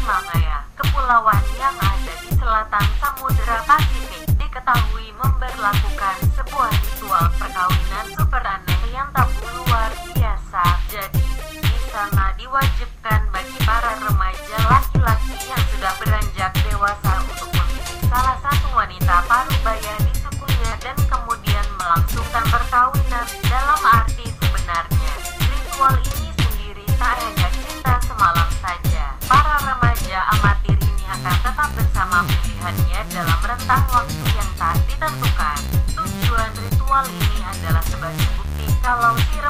Mangaya, kepulauan yang ada di selatan Samudra Pasifik, diketahui memberlakukan sebuah ritual perkawinan super aneh yang tabu luar biasa. Jadi, di sana diwajibkan bagi para remaja laki-laki yang sudah beranjak dewasa untuk memilih salah satu wanita parubaya di sukunya dan kemudian melangsungkan perkawinan dalam arti sebenarnya. Ritual ini sendiri tak hanya cinta semalam saja. Para remaja amatir ini akan tetap bersama pilihannya dalam rentang waktu yang tak ditentukan. Tujuan ritual ini adalah sebagai bukti kalau si